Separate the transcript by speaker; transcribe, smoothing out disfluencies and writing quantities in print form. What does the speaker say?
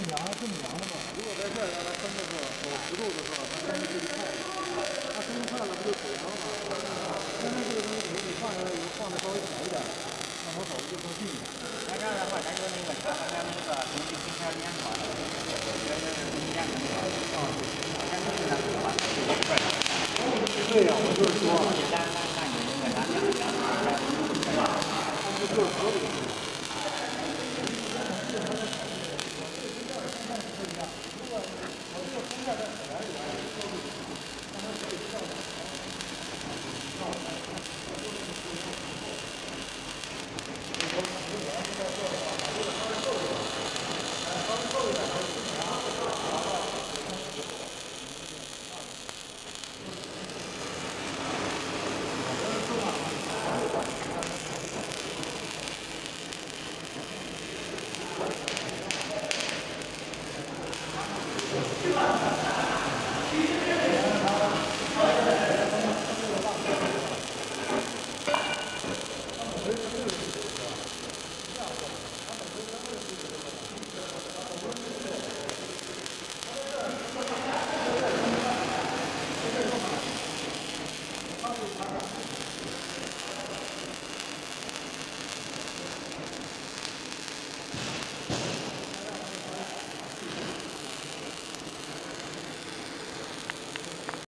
Speaker 1: 量的嘛。如果在这儿让它升的时候，90度的时候，它升的最快，它升快了不就走阳了吗？现在这个东西你放下来以后放的稍微小一点，那我手就更近一点。那这样的话，咱就那个啥，咱那个东西平常连好了，对呀，我就是说。